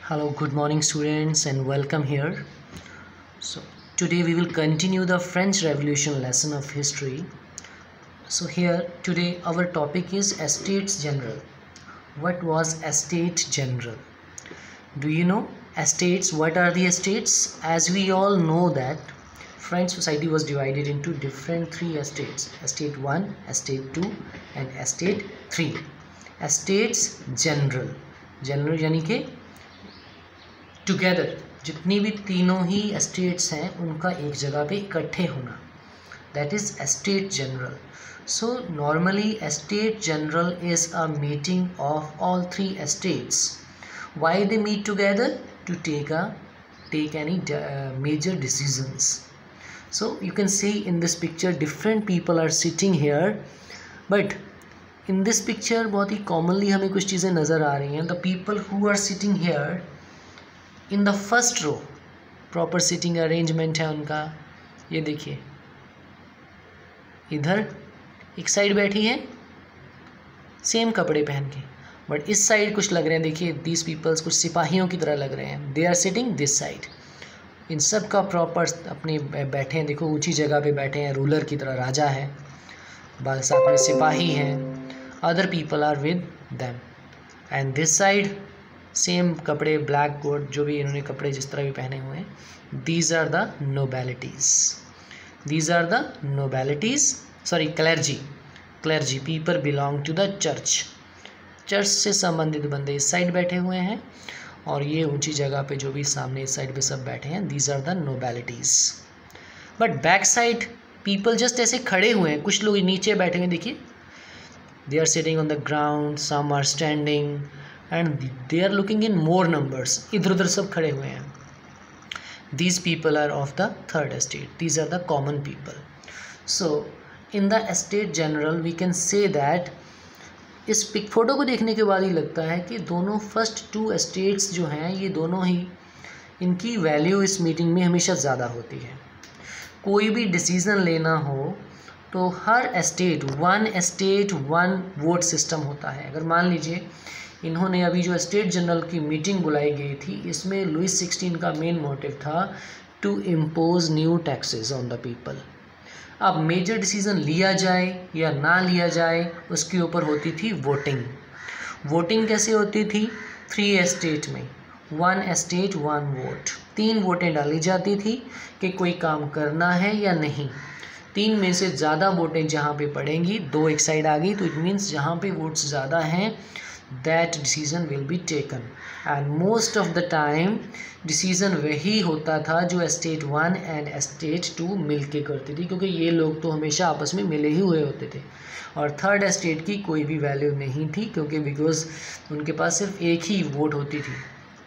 Hello, good morning students and welcome here. So today we will continue the French Revolution lesson of history. So here today our topic is Estates General. What was Estate General? Do you know estates? What are the estates? As we all know that French society was divided into different three estates. Estate 1, Estate 2 and Estate 3. Estates General. General यानी कि together जितनी भी तीनों ही estates हैं उनका एक जगह पे इकट्ठे होना, that is estate general. So normally estate general is a meeting of all three estates. Why they meet together? To take any major decisions. So you can see in this picture different people are sitting here, but in this picture बहुत ही commonly हमें कुछ चीज़ें नज़र आ रही हैं. The people who are sitting here in the first row, proper sitting arrangement है उनका. ये देखिए इधर एक साइड बैठी है सेम कपड़े पहन के, बट इस साइड कुछ लग रहे हैं. देखिए दीज पीपल्स कुछ सिपाहियों की तरह लग रहे हैं. They are sitting this side. इन सब का प्रॉपर अपने बैठे हैं. देखो ऊंची जगह पे बैठे हैं, रूलर की तरह राजा है, बस साथ में सिपाही हैं. Other people are with them and this side same कपड़े, ब्लैक कोट, जो भी इन्होंने कपड़े जिस तरह भी पहने हुए हैं. These are the nobilities. These are the nobilities, sorry clergy people belong to the church. Church से संबंधित बंदे इस साइड बैठे हुए हैं और ये ऊंची जगह पे जो भी सामने इस साइड पे सब बैठे हैं. These are the nobilities. But back side people just ऐसे खड़े हुए हैं. कुछ लोग नीचे बैठे हुए हैं, देखिए they are sitting on the ground, some are standing and they are looking in more numbers. इधर उधर सब खड़े हुए हैं. These people are of the third estate. These are the common people. So in the estate general we can say that इस pic photo को देखने के बाद ही लगता है कि दोनों फर्स्ट टू एस्टेट्स जो हैं ये दोनों ही, इनकी वैल्यू इस मीटिंग में हमेशा ज़्यादा होती है. कोई भी डिसीज़न लेना हो तो हर एस्टेट वन वोट सिस्टम होता है. अगर मान लीजिए इन्होंने अभी जो स्टेट जनरल की मीटिंग बुलाई गई थी, इसमें लुइस 16 का मेन मोटिव था to impose new taxes on the people. अब मेजर डिसीज़न लिया जाए या ना लिया जाए उसके ऊपर होती थी वोटिंग. वोटिंग कैसे होती थी? 3 एस्टेट में 1 एस्टेट 1 वोट. 3 वोटें डाली जाती थी कि कोई काम करना है या नहीं. 3 में से ज़्यादा वोटें जहाँ पे पड़ेंगी, 2 एक साइड आ गई, तो इट मीन्स जहाँ पे वोट्स ज़्यादा हैं that decision will be taken. and most of the time decision वही होता था जो estate 1 and estate 2 मिल के करती थी, क्योंकि ये लोग तो हमेशा आपस में मिले ही हुए होते थे और थर्ड एस्टेट की कोई भी वैल्यू नहीं थी, क्योंकि बिकॉज उनके पास सिर्फ एक ही वोट होती थी.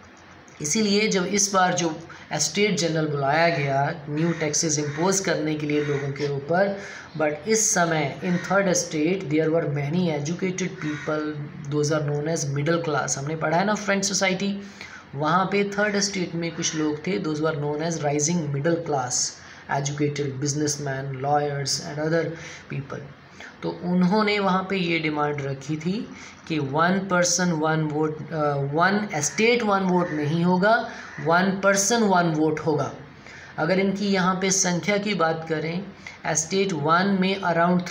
इसीलिए जब इस बार जो एस्टेट जनरल बुलाया गया न्यू टैक्सेस इम्पोज करने के लिए लोगों के ऊपर, बट इस समय in third estate there were many educated people, those are known as middle class. हमने पढ़ा है ना फ्रेंच सोसाइटी, वहाँ पे थर्ड एस्टेट में कुछ लोग थे, those are known as rising middle class, educated businessman, lawyers and other people. तो उन्होंने वहाँ पे ये डिमांड रखी थी कि 1 person 1 वोट, 1 एस्टेट 1 वोट नहीं होगा, 1 person 1 वोट होगा. अगर इनकी यहाँ पे संख्या की बात करें, एस्टेट 1 में अराउंड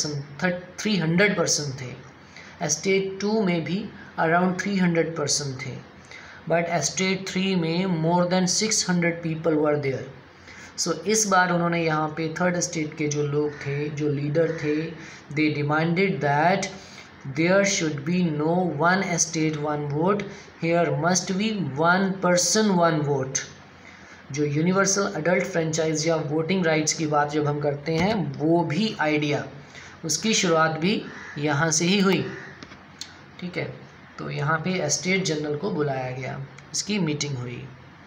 300 पर्सन थे, एस्टेट 2 में भी अराउंड 300 पर्सन थे, बट एस्टेट 3 में more than 600 people were there. So इस बार उन्होंने यहाँ पे थर्ड एस्टेट के जो लोग थे, जो लीडर थे, they demanded that there should be no 1 estate 1 vote, here must be 1 person 1 vote. जो यूनिवर्सल अडल्ट फ्रेंचाइज या वोटिंग राइट्स की बात जब हम करते हैं, वो भी आइडिया, उसकी शुरुआत भी यहाँ से ही हुई. ठीक है, तो यहाँ पे एस्टेट जनरल को बुलाया गया, इसकी मीटिंग हुई.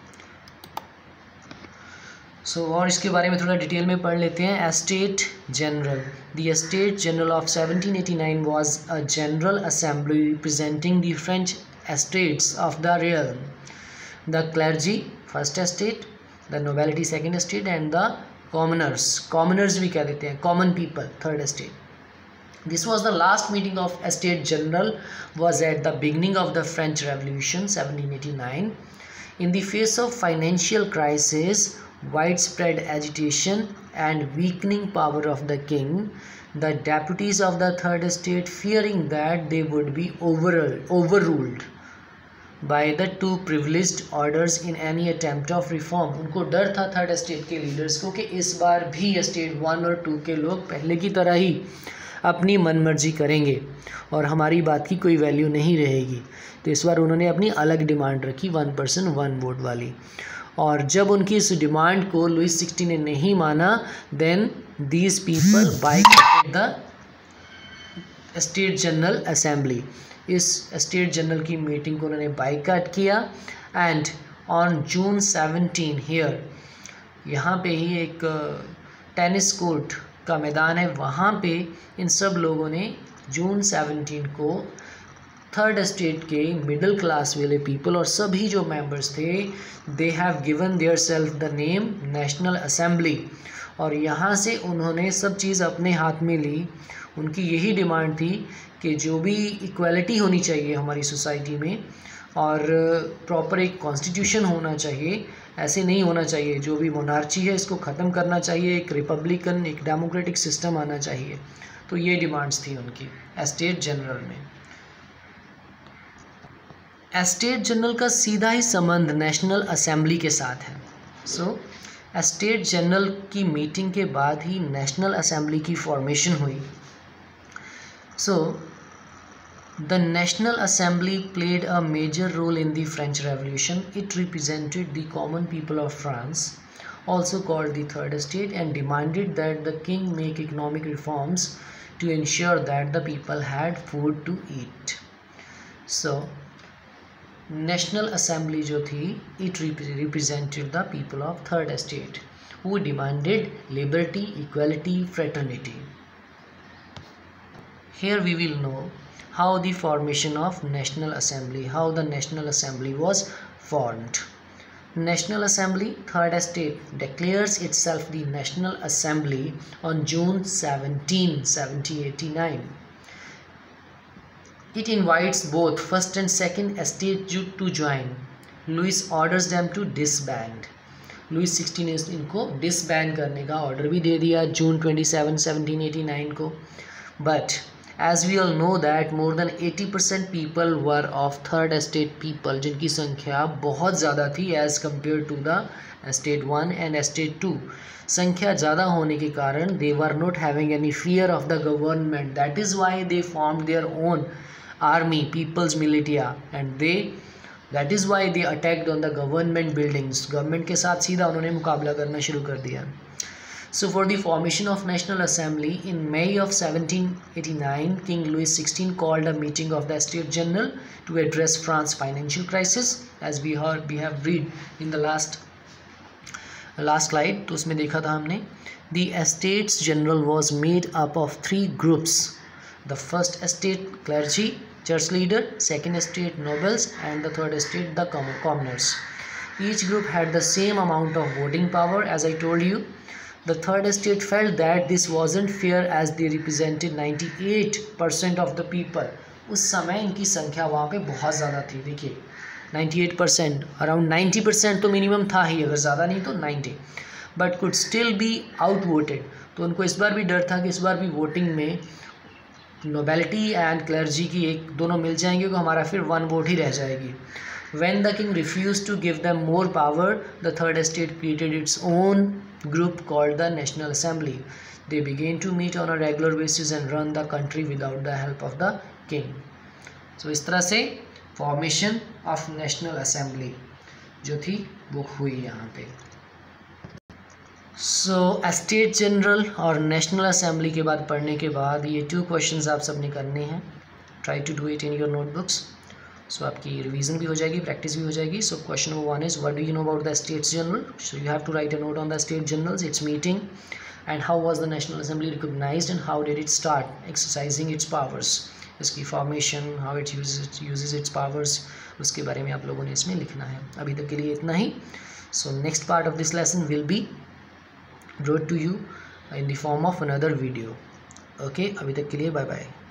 और इसके बारे में थोड़ा डिटेल में पढ़ लेते हैं. Estate general. The estate general of 1789 was a general assembly representing the French estates of the realm, the clergy first estate, the nobility second estate and the commoners भी कह देते हैं, common people third estate. This was the last meeting of Estates General, was at the beginning of the French Revolution 1789. In the face of financial crisis, widespread agitation and weakening power of the king, the deputies of the Third Estate, fearing that they would be overruled by the two privileged orders in any attempt of reform, उनको डर था third estate के leaders को कि इस बार भी estate 1 और 2 के लोग पहले की तरह ही अपनी मनमर्जी करेंगे और हमारी बात की कोई वैल्यू नहीं रहेगी। तो इस बार उन्होंने अपनी अलग डिमांड रखी 1 पर्सन 1 वोट वाली, और जब उनकी इस डिमांड को लुइस 16 ने नहीं माना, then these people boycotted the estate general assembly. इस एस्टेट जनरल की मीटिंग को उन्होंने बायकॉट किया। एंड ऑन जून 17 हियर, यहाँ पे ही एक टेनिस कोर्ट का मैदान है, वहाँ पे इन सब लोगों ने जून 17 को थर्ड एस्टेट के मिडिल क्लास वाले पीपल और सभी जो मेंबर्स थे, they have given their self the name national assembly. और यहाँ से उन्होंने सब चीज़ अपने हाथ में ली। उनकी यही डिमांड थी कि जो भी इक्वालिटी होनी चाहिए हमारी सोसाइटी में, और प्रॉपर एक कॉन्स्टिट्यूशन होना चाहिए, ऐसे नहीं होना चाहिए। जो भी मोनार्ची है इसको ख़त्म करना चाहिए, एक रिपब्लिकन एक डेमोक्रेटिक सिस्टम आना चाहिए। तो ये डिमांड्स थी उनकी एस्टेट जनरल में। एस्टेट जनरल का सीधा ही संबंध नेशनल असेंबली के साथ है। सो एस्टेट जनरल की मीटिंग के बाद ही नेशनल असेंबली की फॉर्मेशन हुई। So the National Assembly played a major role in the French Revolution. It represented the common people of France, also called the Third Estate, and demanded that the king make economic reforms to ensure that the people had food to eat. So, National Assembly जो थी, it represented the people of Third Estate, who demanded liberty, equality, fraternity. Here we will know how the formation of National Assembly, how the National Assembly was formed. National Assembly, Third Estate declares itself the National Assembly on June 17, 1789. It invites both first and second estate to join. Louis orders them to disband. Louis 16 ने इनको disband करने का order भी दे दिया जून 27, 1789 को। But as we all know that more than 80% people were of third estate people, जिनकी संख्या बहुत ज़्यादा थी as compared to the estate 1 and estate 2। संख्या ज़्यादा होने के कारण they were not having any fear of the government, that is why they formed their own army, people's militia, and that is why they attacked on the government buildings। Government के साथ सीधा उन्होंने मुकाबला करना शुरू कर दिया। So for the formation of National Assembly in May of 1789, King Louis XVI called a meeting of the Estate General to address France's financial crisis, as we have read in the last slide। तो उसमें देखा था हमने, the Estates General was made up of 3 groups: the first estate clergy, church leader; second estate nobles; and the third estate the commoners. Each group had the same amount of voting power, as I told you। The third estate felt that this wasn't fair as they represented 98% of the people। उस समय इनकी संख्या वहाँ पे बहुत ज़्यादा थी। देखिए 98%, अराउंड 90% तो मिनिमम था ही, अगर ज़्यादा नहीं तो 90, but could still be outvoted. तो उनको इस बार भी डर था कि इस बार भी वोटिंग में नोबेलिटी एंड क्लर्जी की एक दोनों मिल जाएंगे, तो हमारा फिर 1 वोट ही रह जाएगी। When the king refused to give them more power, the third estate created its own group called the National Assembly. They began to meet on a regular basis and run the country without the help of the king. So इस तरह से formation of National Assembly जो थी वो हुई यहाँ पे। So Estate General और National Assembly के बाद पढ़ने के बाद ये 2 questions आप सबने करने हैं। Try to do it in your notebooks. So आपकी रिवीजन भी हो जाएगी, प्रैक्टिस भी हो जाएगी। So question number 1 is, what do you know about the Estates General? So you have to write a note on the Estate Generals, its meeting, and how was the National Assembly recognized and how did it start exercising its powers। इसकी formation, how it uses its powers, उसके बारे में आप लोगों ने इसमें लिखना है। अभी तक के लिए इतना ही। So next part of this lesson will be brought to you in the form of another video। Okay, अभी तक के लिए बाय बाय।